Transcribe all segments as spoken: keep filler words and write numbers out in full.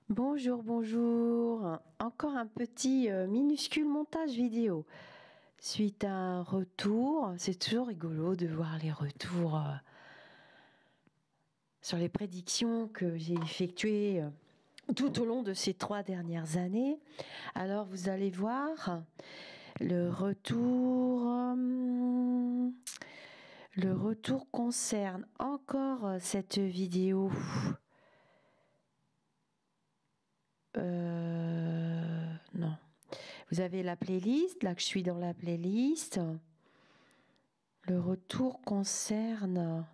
Bonjour, bonjour. Encore un petit euh, minuscule montage vidéo. Suite à un retour, c'est toujours rigolo de voir les retours euh, sur les prédictions que j'ai effectuées euh, tout au long de ces trois dernières années. Alors vous allez voir le retour. euh, le retour concerne encore euh, cette vidéo. Euh, non. Vous avez la playlist, là que je suis dans la playlist. Le retour concerne...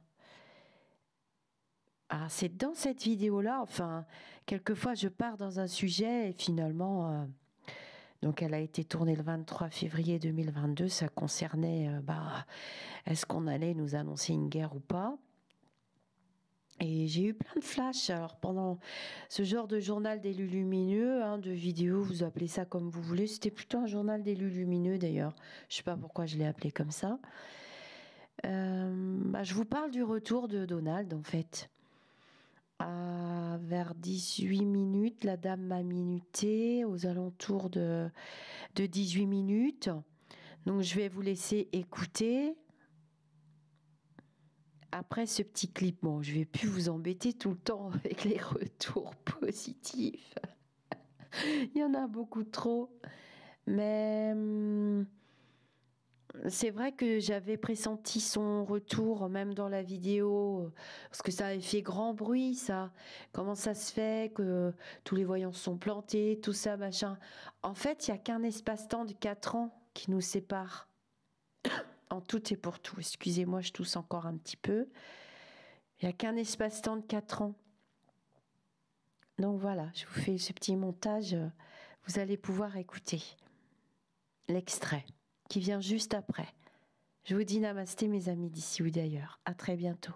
Ah, c'est dans cette vidéo-là, enfin, quelquefois je pars dans un sujet et finalement... euh, donc elle a été tournée le vingt-trois février deux mille vingt-deux, ça concernait, euh, bah, est-ce qu'on allait nous annoncer une guerre ou pas? Et j'ai eu plein de flashs. Alors pendant ce genre de journal d'élus lumineux, hein, de vidéos, vous appelez ça comme vous voulez. C'était plutôt un journal d'élus lumineux d'ailleurs. Je sais pas pourquoi je l'ai appelé comme ça. Euh, bah, je vous parle du retour de Donald en fait. À, vers dix-huit minutes, la dame m'a minuté aux alentours de, de dix-huit minutes. Donc je vais vous laisser écouter. Après ce petit clip, bon, je vais plus vous embêter tout le temps avec les retours positifs. Il y en a beaucoup trop. Mais hum, c'est vrai que j'avais pressenti son retour, même dans la vidéo, parce que ça avait fait grand bruit, ça. Comment ça se fait que tous les voyants sont plantés, tout ça, machin. En fait, il n'y a qu'un espace-temps de quatre ans qui nous sépare. En tout et pour tout. Excusez-moi, je tousse encore un petit peu. Il n'y a qu'un espace-temps de quatre ans. Donc voilà, je vous fais ce petit montage. Vous allez pouvoir écouter l'extrait qui vient juste après. Je vous dis namasté mes amis d'ici ou d'ailleurs. À très bientôt.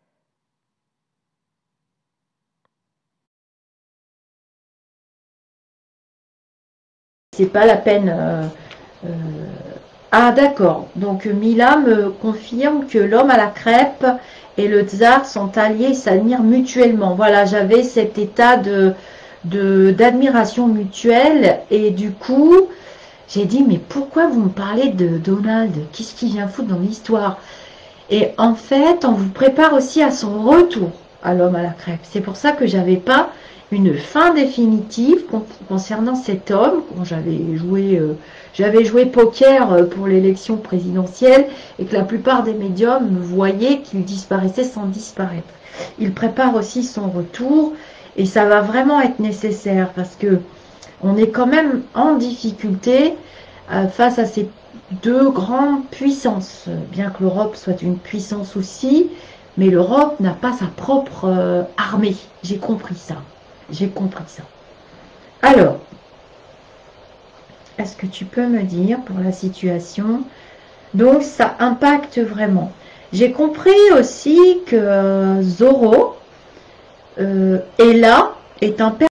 C'est pas la peine. euh, euh, Ah d'accord, donc Mila me confirme que l'homme à la crêpe et le tsar sont alliés et s'admirent mutuellement. Voilà, j'avais cet état de de- d'admiration mutuelle et du coup, j'ai dit mais pourquoi vous me parlez de Donald? Qu'est-ce qu'il vient foutre dans l'histoire? Et en fait, on vous prépare aussi à son retour à l'homme à la crêpe. C'est pour ça que j'avais pas une fin définitive concernant cet homme. Bon, j'avais joué, euh, j'avais joué poker euh, pour l'élection présidentielle et que la plupart des médiums voyaient qu'il disparaissait sans disparaître. Il prépare aussi son retour et ça va vraiment être nécessaire parce que on est quand même en difficulté euh, face à ces deux grandes puissances, bien que l'Europe soit une puissance aussi, mais l'Europe n'a pas sa propre euh, armée. J'ai compris ça. J'ai compris ça. Alors, est-ce que tu peux me dire pour la situation? Donc, ça impacte vraiment. J'ai compris aussi que euh, Zoro euh, est là, est un personnage